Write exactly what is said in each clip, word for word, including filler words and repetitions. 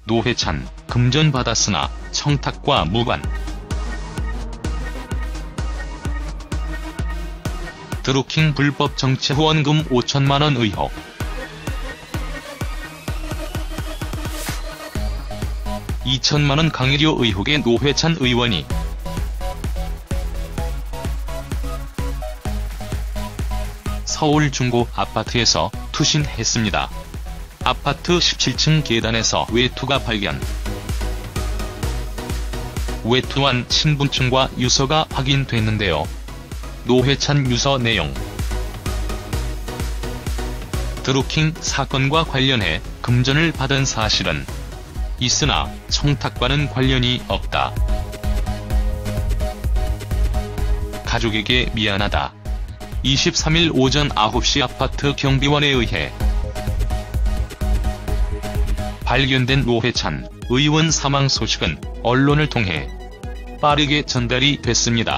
노회찬, 금전 받았으나 청탁과 무관. 드루킹 불법 정치 후원금 오천만 원 의혹. 이천만 원 강의료 의혹의 노회찬 의원이 서울 중구 아파트에서 투신했습니다. 아파트 십칠 층 계단에서 외투가 발견. 외투한 신분증과 유서가 확인됐는데요. 노회찬 유서 내용. 드루킹 사건과 관련해 금전을 받은 사실은 있으나 청탁과는 관련이 없다. 가족에게 미안하다. 이십삼 일 오전 아홉 시 아파트 경비원에 의해 발견된 노회찬 의원 사망 소식은 언론을 통해 빠르게 전달이 됐습니다.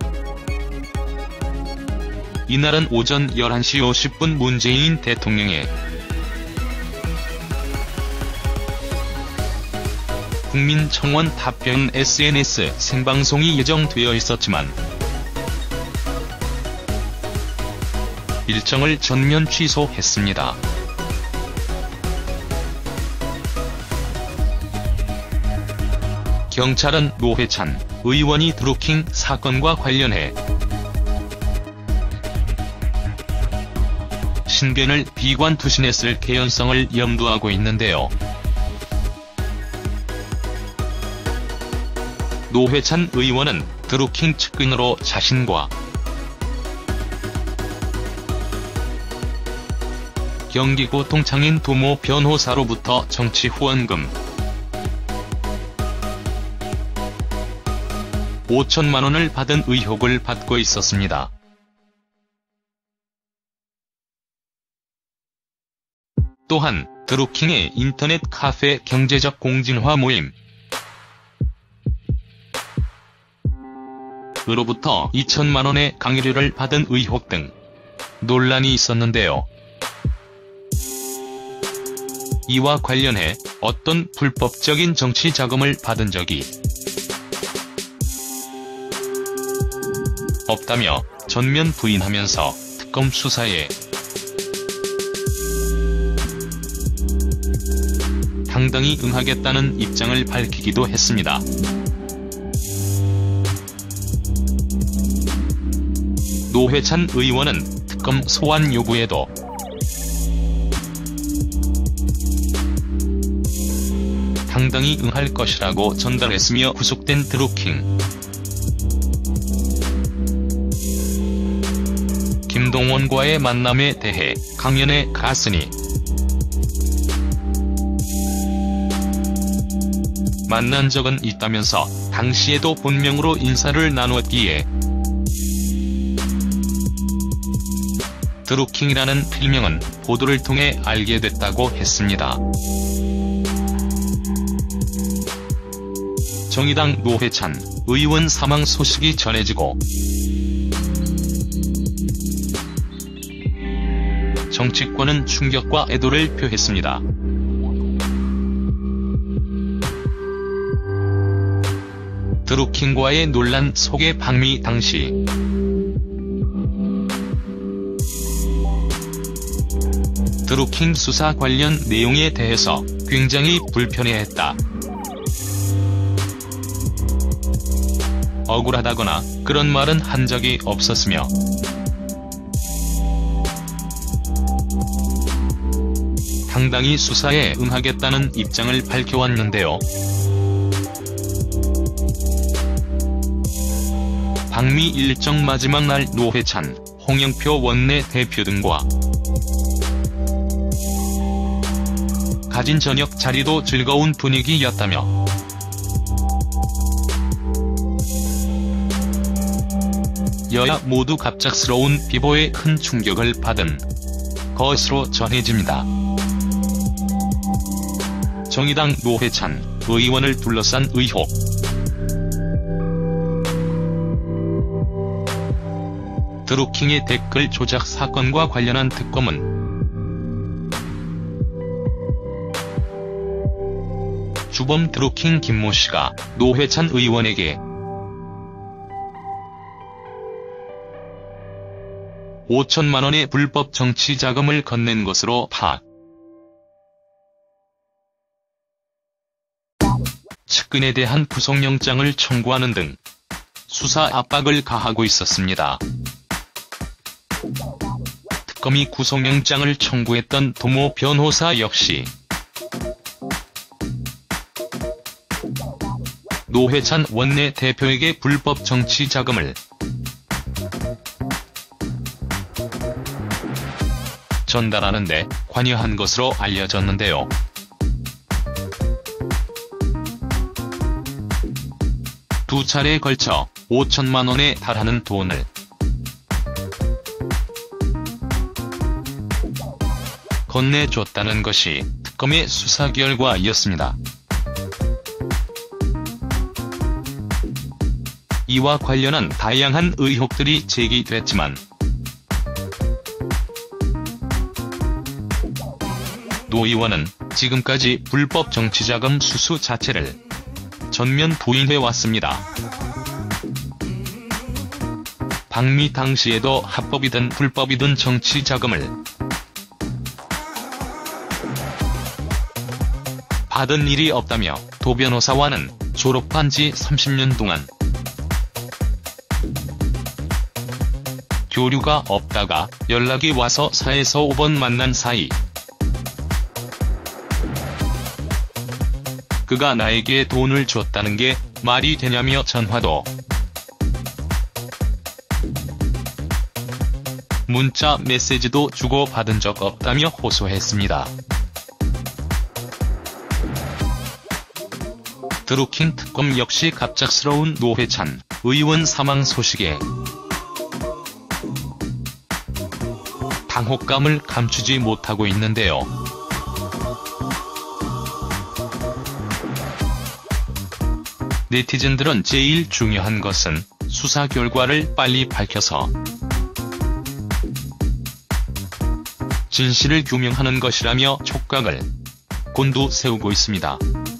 이날은 오전 열한 시 오십 분 문재인 대통령의 국민청원 답변 에스엔에스 생방송이 예정되어 있었지만 일정을 전면 취소했습니다. 경찰은 노회찬 의원이 드루킹 사건과 관련해 신변을 비관 투신했을 개연성을 염두하고 있는데요. 노회찬 의원은 드루킹 측근으로 자신과 경기고 동창인 도모 변호사로부터 정치 후원금 오천만 원을 받은 의혹을 받고 있었습니다. 또한 드루킹의 인터넷 카페 경제적 공진화 모임 으로부터 이천만 원의 강의료를 받은 의혹 등 논란이 있었는데요. 이와 관련해 어떤 불법적인 정치 자금을 받은 적이 없다며 전면 부인하면서 특검 수사에 당당히 응하겠다는 입장을 밝히기도 했습니다. 노회찬 의원은 특검 소환 요구에도 당당히 응할 것이라고 전달했으며 구속된 드루킹 김동원과의 만남에 대해 강연에 갔으니 만난 적은 있다면서 당시에도 본명으로 인사를 나누었기에 드루킹이라는 필명은 보도를 통해 알게 됐다고 했습니다. 정의당 노회찬 의원 사망 소식이 전해지고 정치권은 충격과 애도를 표했습니다. 드루킹과의 논란 속의 방미 당시 드루킹 수사 관련 내용에 대해서 굉장히 불편해했다. 억울하다거나 그런 말은 한 적이 없었으며 당당히 수사에 응하겠다는 입장을 밝혀왔는데요. 방미 일정 마지막 날 노회찬, 홍영표 원내대표 등과 가진 저녁 자리도 즐거운 분위기였다며 여야 모두 갑작스러운 비보에 큰 충격을 받은 것으로 전해집니다. 정의당 노회찬 의원을 둘러싼 의혹. 드루킹의 댓글 조작 사건과 관련한 특검은 주범 드루킹 김모 씨가 노회찬 의원에게 오천만 원의 불법 정치 자금을 건넨 것으로 파악. 측근에 대한 구속영장을 청구하는 등 수사 압박을 가하고 있었습니다. 특검이 구속영장을 청구했던 도모 변호사 역시 노회찬 원내 대표에게 불법 정치 자금을 전달하는 데 관여한 것으로 알려졌는데요. 두 차례에 걸쳐 오천만 원에 달하는 돈을 건네줬다는 것이 특검의 수사 결과였습니다. 이와 관련한 다양한 의혹들이 제기됐지만 노 의원은 지금까지 불법 정치자금 수수 자체를 전면 부인해왔습니다. 방미 당시에도 합법이든 불법이든 정치자금을 받은 일이 없다며 도 변호사와는 졸업한 지 삼십 년 동안 교류가 없다가 연락이 와서 사에서 오 번 만난 사이. 그가 나에게 돈을 줬다는 게 말이 되냐며 전화도 문자 메시지도 주고받은 적 없다며 호소했습니다. 드루킹 특검 역시 갑작스러운 노회찬 의원 사망 소식에 당혹감을 감추지 못하고 있는데요. 네티즌들은 제일 중요한 것은 수사 결과를 빨리 밝혀서 진실을 규명하는 것이라며 촉각을 곤두세우고 있습니다.